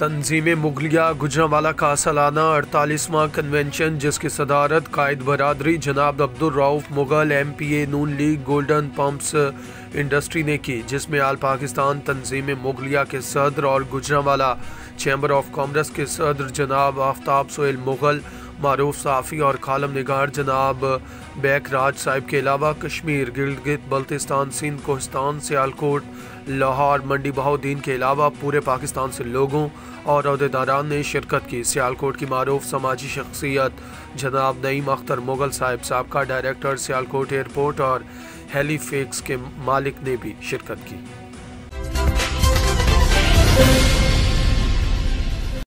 तंजीम मुगलिया गुजरांवाला का सालाना 48वां कन्वेंशन, जिसकी सदारत कायद बरादरी जनाब Abdul Rauf Mughal MPA Noon league golden pumps industry ने की, जिसमें आल पाकिस्तान तंजीम मुगलिया के सदर और गुजरांवाला चैम्बर ऑफ कॉमर्स के सदर जनाब आफ्ताब सोहेल मुगल, मारूफ सहाफ़ी और कालम निगार जनाब बैक राज साहिब के अलावा कश्मीर, गिलगित बल्तिस्तान, सिंध, कोहिस्तान, सियालकोट, लाहौर, मंडी बहाउद्दीन के अलावा पूरे पाकिस्तान से लोगों और अहदेदारान ने शिरकत की। सियालकोट की मारूफ समाजी शख्सियत जनाब नईम अख्तर मुगल साहिब, साबका डायरेक्टर सियालकोट एयरपोर्ट और हेलीफेक्स के मालिक ने भी शिरकत की।